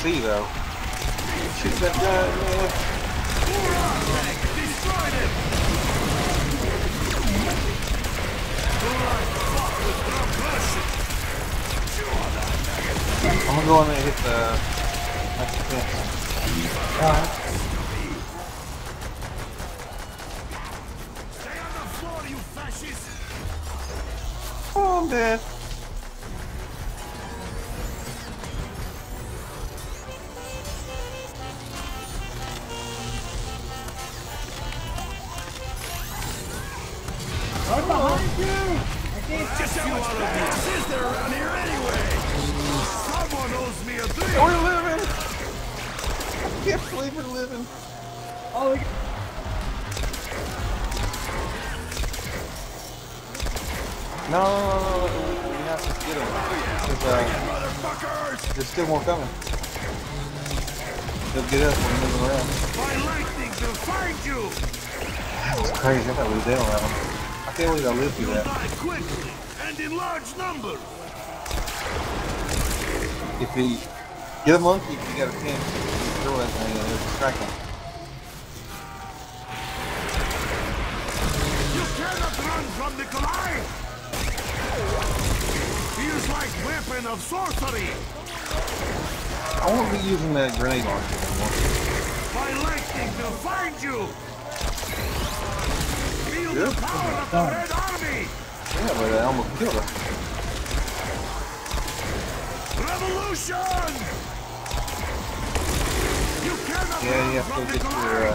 see though. Shoot that guy, man. Destroyed him. I'm gonna go in there and hit the fence. Stay on the floor, you fascists. Oh, I'm dead. Right behind you! I can't Just how much gas is there around here anyway? Someone owes me a drink. We're living. I can't believe we're living. Oh, No, we have to get them. Motherfuckers! There's still more coming. They'll get us when we're moving around. My lightning will find you. That was crazy. I thought we were dead on that one. I can't believe I lived through You'll that. die quickly and in large numbers. If you get a monkey, you got a chance to throw that thing and it'll distract them. You cannot run from Nikolai. He is like weapon of sorcery. I won't be using that grenade launcher anymore. My lightning will find you. Feel Good. the power of the Red Army. Yeah, but I almost killed her. Revolution! You cannot Yeah, run you have from to get Nikolai. your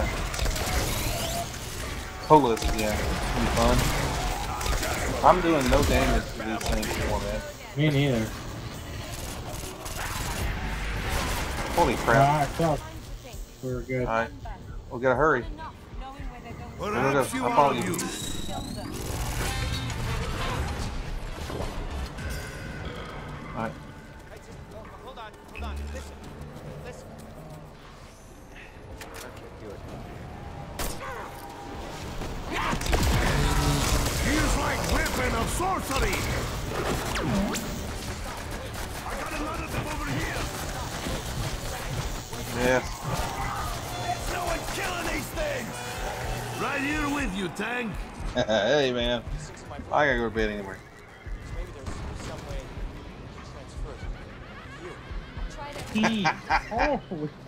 colas again. It'll be fun. I'm doing no damage to these things anymore, man. me neither. Holy crap. Alright, so we're good. Alright. We gotta hurry. Perhaps you I'll are follow of you. use. Alright. Hold on, listen. He is like weapon of sorcery. I got a lot of them over here. Yes. There's no one killing these things. Right here with you, Tank. Hey, man. I gotta go to bed anyway. Maybe there's some way you can transfer it. You.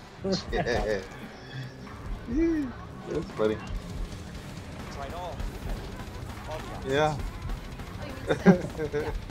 Holy Yeah. That's funny. Tried all the options. Yeah.